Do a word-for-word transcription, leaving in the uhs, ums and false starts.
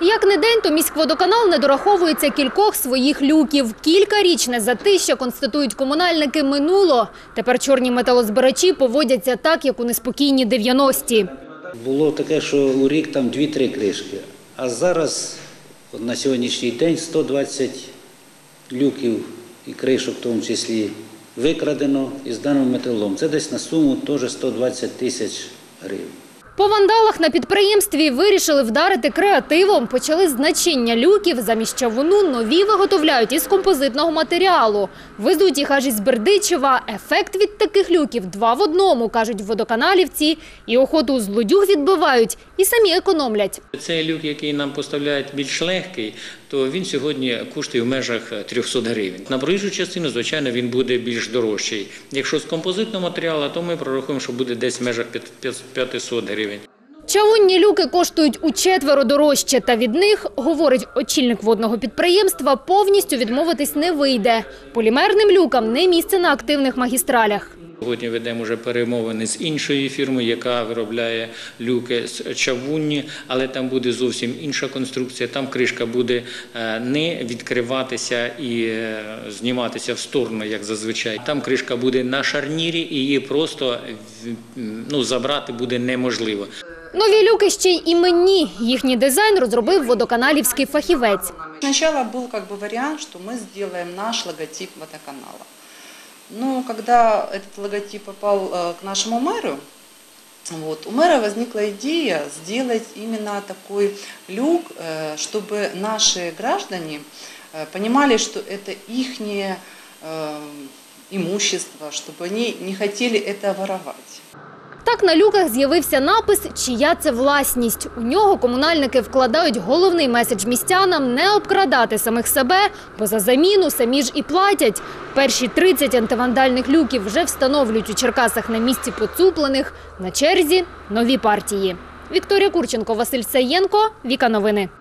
Як не день, то міськводоканал не дораховується кількох своїх люків. Кількарічне затища, констатують комунальники, минуло. Тепер чорні металозбирачі поводяться так, як у неспокійні дев'яності. Було таке, що у рік там дві-три кришки, а зараз на сьогоднішній день сто двадцять люків і кришок в тому числі викрадено із даним металолом. Це десь на суму теж сто двадцять тисяч гривень. По вандалах на підприємстві вирішили вдарити креативом. Почали з начиння люків, замість чавуну нові виготовляють із композитного матеріалу. Везуть їх аж із Бердичева. Ефект від таких люків два в одному, кажуть водоканалівці. І охоту злодюг відбивають, і самі економлять. Цей люк, який нам поставляють більш легкий, то він сьогодні коштує в межах трьохсот гривень. На проїжджу частину, звичайно, він буде більш дорожчий. Якщо з композитного матеріалу, то ми прорахуємо, що буде десь в межах п'ятисот гривень. Чавунні люки коштують учетверо дорожче, та від них, говорить очільник водного підприємства, повністю відмовитись не вийде. Полімерним люкам не місце на активних магістралях. Сьогодні ведемо вже перемовини з іншою фірмою, яка виробляє люки з чавунні, але там буде зовсім інша конструкція. Там кришка буде не відкриватися і зніматися в сторону, як зазвичай. Там кришка буде на шарнірі і її просто ну, забрати буде неможливо. Нові люки ще й іменні. Їхній дизайн розробив водоканалівський фахівець. Сначала был как бы вариант, что мы сделаем наш логотип водоканала. Но когда этот логотип попал к нашему мэру, вот, у мэра возникла идея сделать именно такой люк, чтобы наши граждане понимали, что это их имущество, чтобы они не хотели это воровать. Так на люках з'явився напис «Чия це власність». У нього комунальники вкладають головний меседж містянам – не обкрадати самих себе, бо за заміну самі ж і платять. Перші тридцять антивандальних люків вже встановлюють у Черкасах на місці поцуплених. На черзі – нові партії. Вікторія Курченко, Василь Саєнко, Віка Новини.